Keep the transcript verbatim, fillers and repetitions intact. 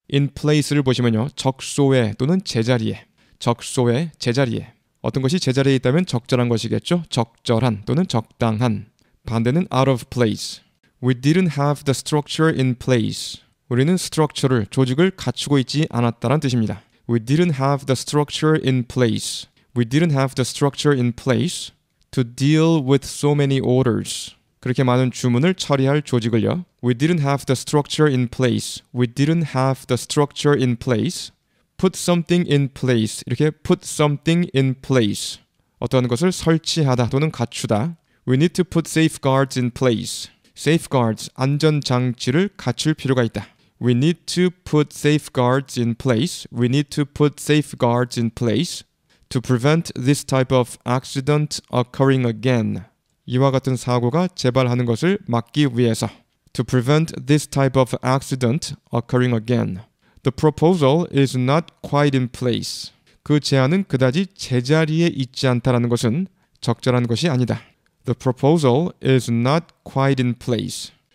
in place를 보시면요. 적소에 또는 제자리에, 적소에, 제자리에. 어떤 것이 제자리에 있다면 적절한 것이겠죠. 적절한 또는 적당한. 반대는 out of place. We didn't have the structure in place. 우리는 structure를, 조직을 갖추고 있지 않았다는 뜻입니다. We didn't have the structure in place. We didn't have the structure in place to deal with so many orders. 그렇게 많은 주문을 처리할 조직을요. We didn't have the structure in place. We didn't have the structure in place. Put something in place. 이렇게 put something in place. 어떠한 것을 설치하다 또는 갖추다. We need to put safeguards in place. Safeguards, 안전장치를 갖출 필요가 있다. We need to put safeguards in place. We need to put safeguards in place to prevent this type of accident occurring again. 이와 같은 사고가 재발하는 것을 막기 위해서. To prevent this type of accident occurring again. The proposal is not quite in place. 그 제안은 그다지 제자리에 있지 않다라는 것은 적절한 것이 아니다. The proposal is not quite in place.